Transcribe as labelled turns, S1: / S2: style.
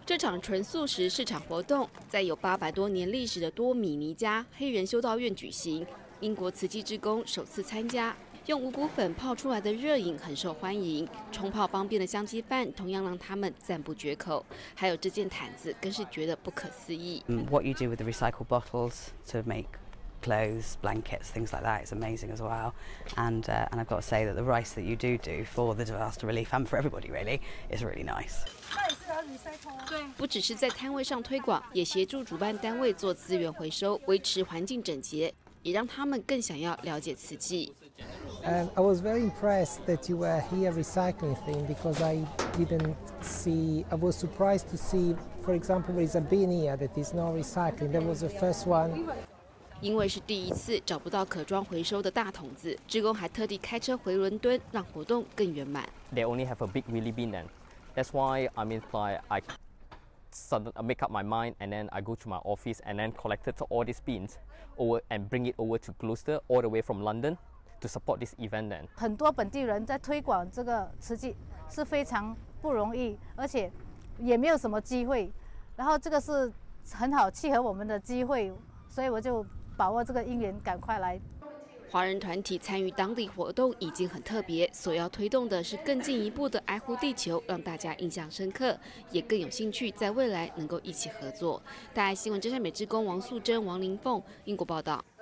S1: 这场纯素食市场活动在有800多年历史的多米尼加黑人修道院举行，英国慈济志工首次参加。用五谷粉泡出来的热饮很受欢迎，冲泡方便的香鸡饭同样让他们赞不绝口。还有这件毯子更是觉得不可思议。
S2: What you do with the recycled bottles to make clothes, blankets, things like that is amazing as well. And I've got to say that the rice that you do for the disaster relief and for everybody really is really nice.
S1: 不只是在摊位上推广，也协助主办单位做资源回收，维持环境整洁，也让他们更想要了解慈济。
S3: I was very impressed that you were here recycling thing because I didn't see. I was surprised to see, for example, there is a bin here that is not recycling. That was the first one.
S1: 因为是第一次找不到可装回收的大桶子，志工还特地开车回伦敦，让活动更圆满。
S4: They only have a big wheelie bin then. That's why I make up my mind and then I go to my office and then collected all these bins over and bring it over to Gloucester all the way from London to support this event then.
S5: 很多本地人在推广这个慈济是非常不容易，而且也没有什么机会。然后这个是很好契合我们的机会，所以我就把握这个因缘，赶快来。
S1: 华人团体参与当地活动已经很特别，所要推动的是更进一步的爱护地球，让大家印象深刻，也更有兴趣在未来能够一起合作。大爱新闻真善美志工王素贞、王林凤，英国报道。